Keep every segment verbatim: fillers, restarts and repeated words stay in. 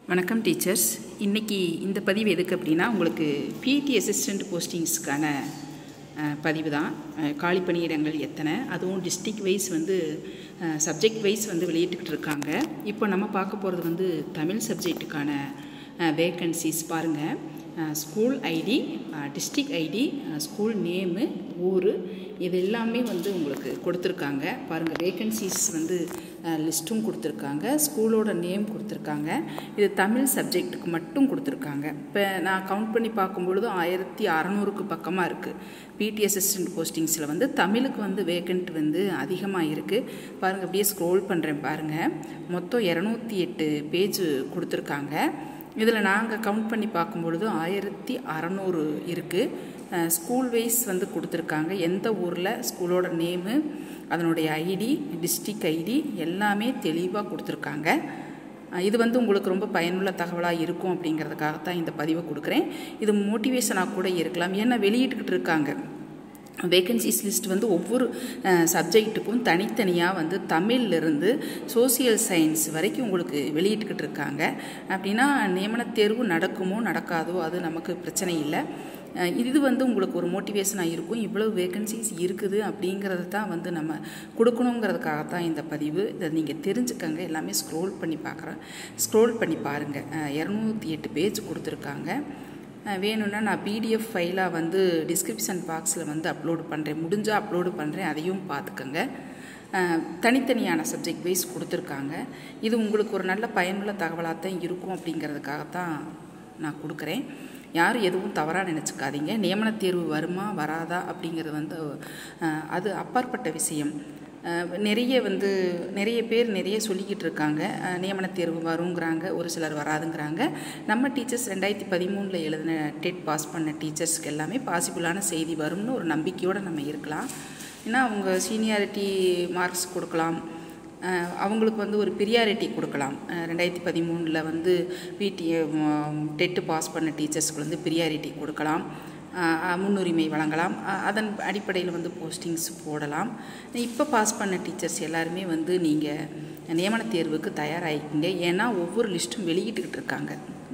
வணக்கம் டீச்சர்ஸ். இன்றைக்கி இந்த பதிவு எதுக்கு அப்படின்னா, உங்களுக்கு பி டி அசிஸ்டண்ட் போஸ்டிங்ஸ்க்கான பதிவு தான். காலி பணியிடங்கள் எத்தனை, அதுவும் டிஸ்ட்ரிக்ட் வைஸ் வந்து சப்ஜெக்ட் வைஸ் வந்து வெளியிட்டுக்கிட்டு இருக்காங்க. இப்போ நம்ம பார்க்க போகிறது வந்து தமிழ் சப்ஜெக்ட்டுக்கான வேக்கன்சிஸ் பாருங்கள். School ID, district ID, school name, ஊர், இது எல்லாமே வந்து உங்களுக்கு கொடுத்துருக்காங்க. பாருங்கள், வேக்கன்சிஸ் வந்து லிஸ்ட்டும் கொடுத்துருக்காங்க, ஸ்கூலோட நேம் கொடுத்துருக்காங்க. இது தமிழ் சப்ஜெக்ட்டுக்கு மட்டும் கொடுத்துருக்காங்க. இப்போ நான் கவுண்ட் பண்ணி பார்க்கும்பொழுது ஆயிரத்தி அறநூறுக்கு பக்கமாக இருக்குது. பிடி அசிஸ்டண்ட் போஸ்டிங்ஸில் வந்து தமிழுக்கு வந்து வேக்கண்ட் வந்து அதிகமாக இருக்குது. பாருங்கள், அப்படியே ஸ்க்ரோல் பண்ணுறேன் பாருங்கள். மொத்தம் இரநூத்தி எட்டு பேஜ் கொடுத்துருக்காங்க. இதில் நாங்கள் கவுண்ட் பண்ணி பார்க்கும்பொழுது ஆயிரத்தி அறநூறு இருக்குது. ஸ்கூல் வைஸ் வந்து கொடுத்துருக்காங்க. எந்த ஊரில், ஸ்கூலோட நேமு, அதனுடைய ஐடி, டிஸ்ட்ரிக்ட் ஐடி எல்லாமே தெளிவாக கொடுத்துருக்காங்க. இது வந்து உங்களுக்கு ரொம்ப பயனுள்ள தகவலாக இருக்கும் அப்படிங்கிறதுக்காகத்தான் இந்த பதிவை கொடுக்குறேன். இது மோட்டிவேஷனாக கூட இருக்கலாம். ஏன்னா வெளியிட்டுக்கிட்டு இருக்காங்க. வேக்கன்சிஸ் லிஸ்ட் வந்து ஒவ்வொரு சப்ஜெக்ட்டுக்கும் தனித்தனியாக வந்து தமிழ்லேருந்து சோசியல் சயின்ஸ் வரைக்கும் உங்களுக்கு வெளியிட்டுக்கிட்டு இருக்காங்க. அப்படின்னா நியமன தேர்வு நடக்குமோ நடக்காதோ அது நமக்கு பிரச்சனை இல்லை. இது வந்து உங்களுக்கு ஒரு மோட்டிவேஷனாக இருக்கும். இவ்வளோ வேக்கன்சிஸ் இருக்குது அப்படிங்கிறது தான் வந்து நம்ம கொடுக்கணுங்கிறதுக்காகத்தான் இந்த பதிவு. இதை நீங்கள் தெரிஞ்சுக்கங்க. எல்லாமே ஸ்க்ரோல் பண்ணி பார்க்குறேன், ஸ்க்ரோல் பண்ணி பாருங்கள். இரநூத்தி எட்டு பேஜ் கொடுத்துருக்காங்க. வேணும்னா நான் பிடிஎஃப் ஃபைலாக வந்து டிஸ்கிரிப்ஷன் பாக்ஸில் வந்து அப்லோடு பண்ணுறேன். முடிஞ்சால் அப்லோடு பண்ணுறேன், அதையும் பார்த்துக்கோங்க. தனித்தனியான சப்ஜெக்ட் வைஸ் கொடுத்துருக்காங்க. இது உங்களுக்கு ஒரு நல்ல பயனுள்ள தகவலாக தான் இருக்கும் அப்படிங்கிறதுக்காகத்தான் நான் கொடுக்குறேன். யாரும் எதுவும் தவறாக நினச்சிக்காதீங்க. நியமன தேர்வு வருமா வராதா அப்படிங்கிறது வந்து அது அப்பாற்பட்ட விஷயம். நிறைய வந்து நிறைய பேர் நிறைய சொல்லிக்கிட்டு இருக்காங்க. நியமன தேர்வு வருங்கிறாங்க, ஒரு சிலர் வராதுங்கிறாங்க. நம்ம டீச்சர்ஸ் ரெண்டாயிரத்தி பதிமூணில் எழுதின டெட் பாஸ் பண்ண டீச்சர்ஸ்க்கு எல்லாமே பாசிபிளான செய்தி வரும்னு ஒரு நம்பிக்கையோடு நம்ம இருக்கலாம். ஏன்னா அவங்க சீனியாரிட்டி மார்க்ஸ் கொடுக்கலாம், அவங்களுக்கு வந்து ஒரு பிரியாரிட்டி கொடுக்கலாம். ரெண்டாயிரத்தி பதிமூணில் வந்து பிடி டெட்டு பாஸ் பண்ண டீச்சர்ஸ்க்கு வந்து பிரியாரிட்டி கொடுக்கலாம், முன்னுரிமை வழங்கலாம். அதன் அடிப்படையில் வந்து போஸ்டிங்ஸ் போடலாம். இப்போ பாஸ் பண்ண டீச்சர்ஸ் எல்லாருமே வந்து நீங்கள் நியமன தேர்வுக்கு தயாராகிக்கிங்க. ஏன்னா ஒவ்வொரு லிஸ்ட்டும் வெளியிட்டுக்கிட்டு இருக்காங்க.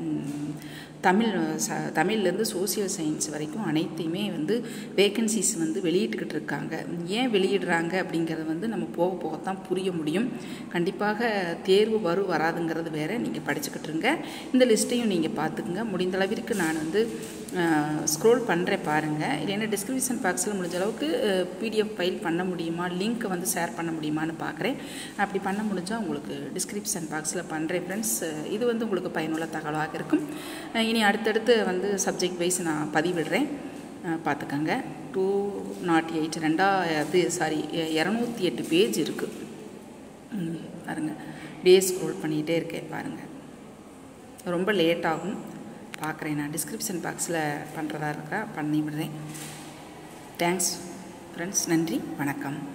தமிழ் ச தமிழ்லேருந்து சோசியல் சயின்ஸ் வரைக்கும் அனைத்தையுமே வந்து வேக்கன்சிஸ் வந்து வெளியிட்டுக்கிட்டு இருக்காங்க. ஏன் வெளியிடுறாங்க அப்படிங்கிறத வந்து நம்ம போக போகத்தான் புரிய முடியும். கண்டிப்பாக தேர்வு வரும் வராதுங்கிறது வேறு, நீங்கள் படிச்சுக்கிட்டுருங்க. இந்த லிஸ்ட்டையும் நீங்கள் பார்த்துக்குங்க. முடிந்தளவிற்கு நான் வந்து ஸ்க்ரோல் பண்ணுறேன் பாருங்கள். இல்லைன்னா டிஸ்கிரிப்ஷன் பாக்ஸில் முடிஞ்ச அளவுக்கு பிடிஎஃப் ஃபைல் பண்ண முடியுமா, லிங்க்கை வந்து ஷேர் பண்ண முடியுமான்னு பார்க்குறேன். அப்படி பண்ண முடிஞ்சால் உங்களுக்கு டிஸ்கிரிப்ஷன் பாக்ஸில் பண்ணுறேன் ஃப்ரெண்ட்ஸ். இது வந்து உங்களுக்கு பயனுள்ள தகவலாக இருக்கும். இனி அடுத்தடுத்து வந்து சப்ஜெக்ட் வைஸ் நான் பதிவிடுறேன், பார்த்துக்கோங்க. டூ நாட் எயிட் ரெண்டாவது சாரி இரநூத்தி எட்டு பேஜ் இருக்குது பாருங்கள். டே ஸ்க்ரோல் பண்ணிகிட்டே இருக்கேன் பாருங்கள். ரொம்ப லேட் ஆகும், பார்க்குறேன். நான் டிஸ்கிரிப்ஷன் பாக்ஸில் பண்ணுறதா இருக்கா பண்ணி விடுறேன். Thanks friends. நன்றி, வணக்கம்.